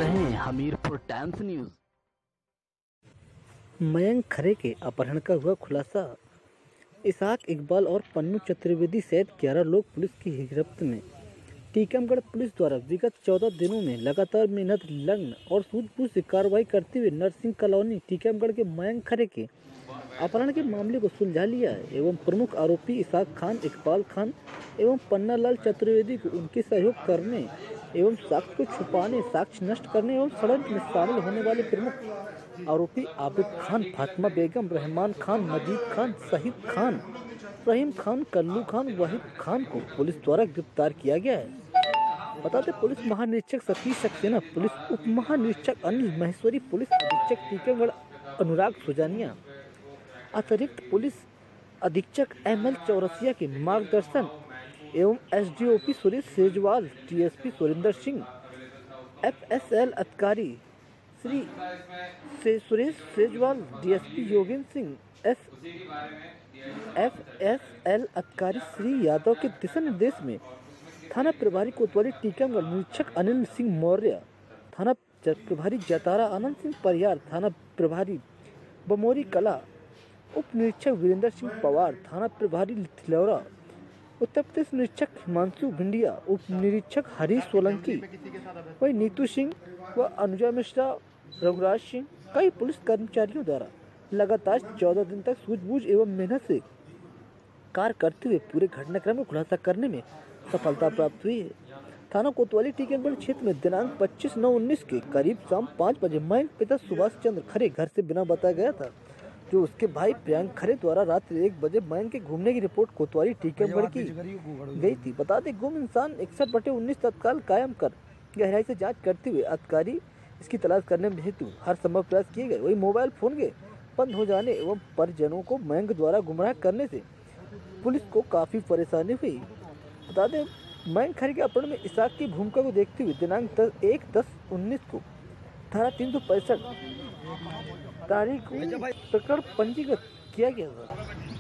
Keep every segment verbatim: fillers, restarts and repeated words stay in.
रहे हैं Hamirpur times news. Mayank Khare के अपहरण का हुआ खुलासा। इसहाक इकबाल और पन्नू चतुर्वेदी सहित ग्यारह लोग पुलिस की गिरफ्त में। टीकमगढ़ पुलिस द्वारा विगत चौदह दिनों में लगातार मेहनत लग्न और सूझबूझ से कार्रवाई करते हुए नरसिंह कॉलोनी टीकमगढ़ के मयंक खरे के अपहरण के मामले को सुलझा लिया है एवं प्रमुख आरोपी इसहाक खान, इकबाल खान एवं पन्ना लाल चतुर्वेदी को उनके सहयोग करने एवं साक्ष्य को छुपाने, साक्ष्य नष्ट करने एवं षड्यंत्र में शामिल होने वाले प्रमुख आरोपी आबिद खान, फातिमा बेगम, रहमान खान, मजीद खान, शहीद खान, रहीम खान, कल्लू खान, वाहिद खान को पुलिस द्वारा गिरफ्तार किया गया है। बताते पुलिस महानिरीक्षक सतीश सक्सेना, पुलिस उप महानिरीक्षक अनिल महेश्वरी, पुलिस अधीक्षक टीकमगढ़ अनुराग सुजानिया, अतिरिक्त पुलिस अधीक्षक एम एल चौरसिया के मार्गदर्शन एवं SDOP Suresh Sejwal, TSP Surendra Singh, FSL अधिकारी श्री से Suresh Sejwal, DSP Yogendra Singh, S FSL अधिकारी श्री यादव के दिशा निर्देश में थाना प्रभारी कोतवाली टीकमगढ़ निरीक्षक अनिल सिंह मौर्य, थाना प्रभारी जतारा आनंद सिंह परियार, थाना प्रभारी बमोरी कला, उप निरीक्षक वीरेंद्र सिंह पवार, थाना प्रभारी थिलौरा, उत्तर प्रदेश निरीक्षक हिमांशु भिंडिया, उप निरीक्षक हरीश सोलंकी, वही नीतू सिंह व अनुजा मिश्रा, रघुराज सिंह, कई पुलिस कर्मचारियों द्वारा लगातार चौदह दिन तक सूझबूझ एवं मेहनत से कार्य करते हुए पूरे घटनाक्रम को खुलासा करने में सफलता प्राप्त हुई है। थाना कोतवाली टीकमगढ़ क्षेत्र में दिनांक पच्चीस नौ उन्नीस के करीब शाम पाँच बजे मयंक पिता सुभाष चंद्र खरे घर से बिना बताया गया था, जो उसके भाई प्रियंक खरे द्वारा रात्रि एक बजे मयंक के घूमने की रिपोर्ट कोतवाली टीकमगढ़ की गई थी। बता दें गुम इंसान इकसठ बटे उन्नीस तत्काल कायम कर गहराई से जांच करते हुए अधिकारी इसकी तलाश करने में हेतु हर संभव प्रयास किए गए। वही मोबाइल फोन के बंद हो जाने एवं परिजनों को मयंक द्वारा गुमराह करने से पुलिस को काफी परेशानी हुई। बता दें मयंक खरे के अपहरण में इसहाक की भूमिका को देखते हुए दिनांक एक दस उन्नीस को धारा तीन सौ पैंसठ तारीख को प्रकरण पंजीकृत किया गया था।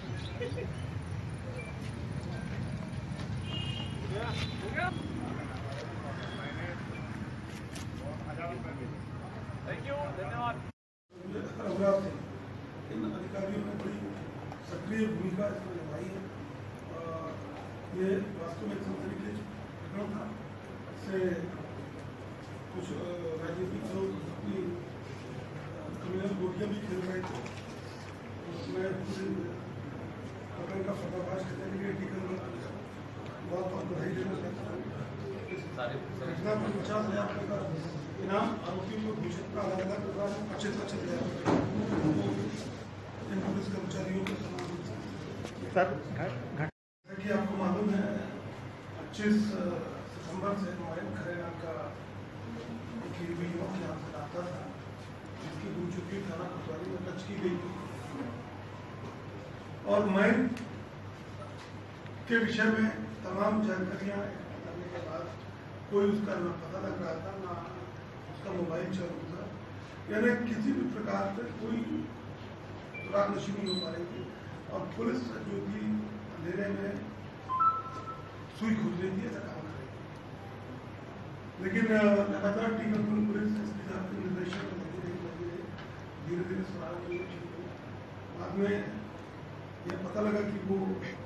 इन अधिकारियों ने बड़ी सक्रिय भूमिका इसमें निभाई है। ये वास्तव में सनसनीखेज प्रकरण था। इससे कुछ राजनीतिक लोग अपनी क्रिमिनल गोटियाँ भी खेल रहे थे। उसमें प्रकरण का पर्दाफाश करने के लिए टीकमगढ़ बहुत बहुत बधाई देना चाहता हूँ। इस घटना पर पचास हजार रुपये का इनाम आरोपियों को घोषित का आधार प्रकार अच्छे से अच्छे दिया इन पुलिस कर्मचारियों को सर कि आपको मालूम है पच्चीस सितंबर से मयंक खरे नाम का एक युवक यहाँ से आता था, जिसकी गुमचुकी थाना कोतवाली में दर्ज की गई थी और मयंक के विषय में तमाम जानकारियाँ करने के बाद कोई उसका न पता लग रहा था, ना उसका मोबाइल चालू था, यानी किसी भी प्रकार से कोई तलाशी नहीं हो पा रही थी और पुलिस जो थी अंधेरे में सुई खोज रही थी, ऐसा काम कर रही थी। लेकिन लगातार टीकमगढ़ पुलिस एसपी साहब के निर्देशन में लगी रही लगी रही धीरे धीरे सुराग हुई। बाद में यह पता लगा कि वो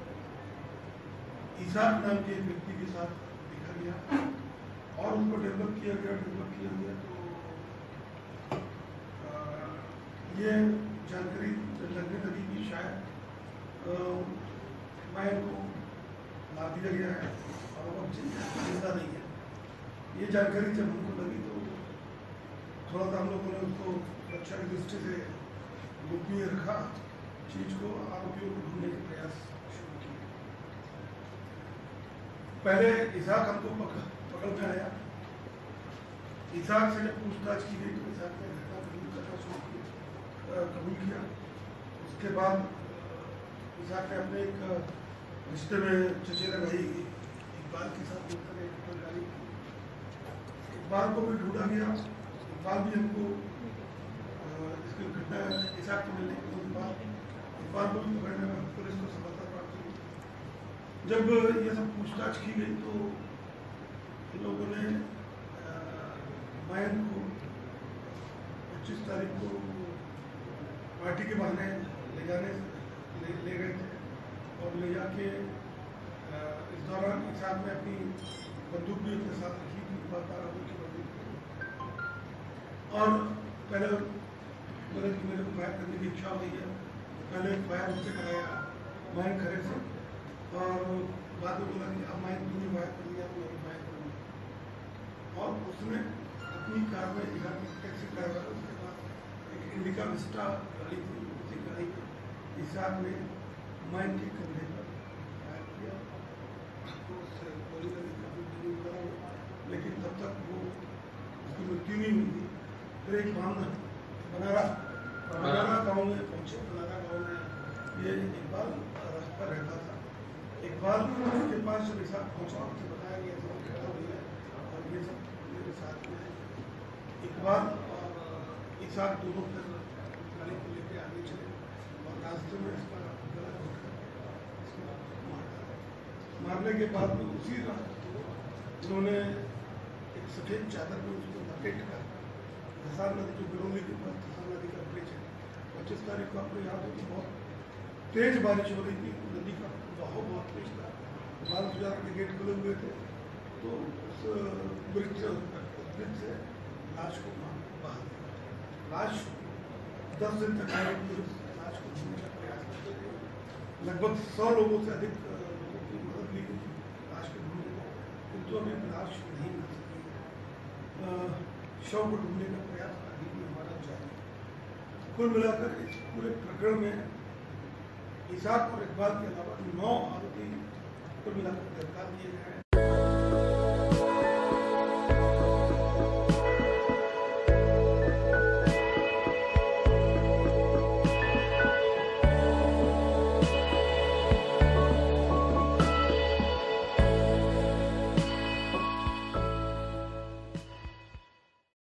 इसहाक नाम के एक व्यक्ति के साथ देखा गया और उनको डेवलप किया गया डेवलप किया गया तो ये जानकारी लगने लगी कि शायद मैं को ला दिया गया है और वो जिंदा नहीं है। ये जानकारी जब हमको लगी तो थोड़ा सा हम लोगों ने उसको सुरक्षा की दृष्टि से गोपनीय रखा, चीज को आरोपियों को ढूंढने के प्रयास शुरू किए। पहले इसहाक हमको पकड़ पकड़ में आया। इसहाक से जब पूछताछ की गई तो इसहाक ने घटना कबूल करना शुरू किया कबूल किया। उसके बाद इसहाक ने अपने एक रिश्ते में चचेरा भाई इकबाल के साथ मिलकर एक गाड़ी की। इकबाल को भी ढूंढा गया। इकबाल भी हमको इसकी घटना इसहाक को मिलने के बाद इकबाल को भी पकड़ने में पुलिस को सफलता प्राप्त हुई। जब ये सब पूछताछ की गई तो इन लोगों ने मयंक को पच्चीस तारीख को पार्टी के बहाने ले जाने ले, ले गए थे और ले जाके इस दौरान एक साथ में अपनी बंदूक भी अपने साथ रखी थी, बारह की बंदूक। और पहले बोले कि मेरे को फायर करने की इच्छा हुई है, पहले फायर मुझसे कराया माइन खड़े से, और बाद में बोला कि अब माइन तुमने फायर कर लिया तो मैं फायर करूँगा। और उसने अपनी कार में इधर टैक्सी ड्राइवर उसके पास एक इंडिका विस्टा गाड़ी थी, उसी गाड़ी के हिसाब में माइन के कंधे पर फायर किया। तो उससे गोली लगी, काफी ड्रिलिंग करा, लेकिन तब तक वो उसकी मृत्यु नहीं हुई थी। फिर एक मामला बनारा बनारा गाँव में पहुँचे। बनारा गाँव में ये इकबाल रास्ता रहता था। इकबाल के पास जब एक साथ पहुँचा, उसे बताया कि ऐसा घटना हुई है और ये सब मेरे साथ में है। इकबाल और एक साथ दोनों फिर गाड़ी को लेकर आगे चले और रास्ते में इसका गला घोटकर इसको मार डाला। मारने के बाद में उसी रात को उन्होंने एक सफ़ेद चादर में उसको लपेट कर धसार नदी जो बिरोली के पास धसार नदी का ब्रिज है, पच्चीस तारीख को आपको याद हो तो बहुत तेज बारिश हो रही थी, नदी का बहाव बहुत तेज था, बाल सुजार के गेट खुले हुए थे। तो उस ब्रिज से ब्रिज से लाश को बाहर निकाला। लाश दस दिन तक पुलिस लाश को ढूंढने का प्रयास करते थे। लगभग सौ लोगों से अधिक लोगों की मदद ली गई लाश को ढूंढने में, किंतु अभी लाश नहीं मिल सकी है। शव को ढूंढने का प्रयास अभी भी हमारा जारी है। कुल मिलाकर इस पूरे प्रकरण में इसाक और इकबाल के अलावा नौ आरोपी कुल मिलाकर गिरफ्तार किए गए हैं।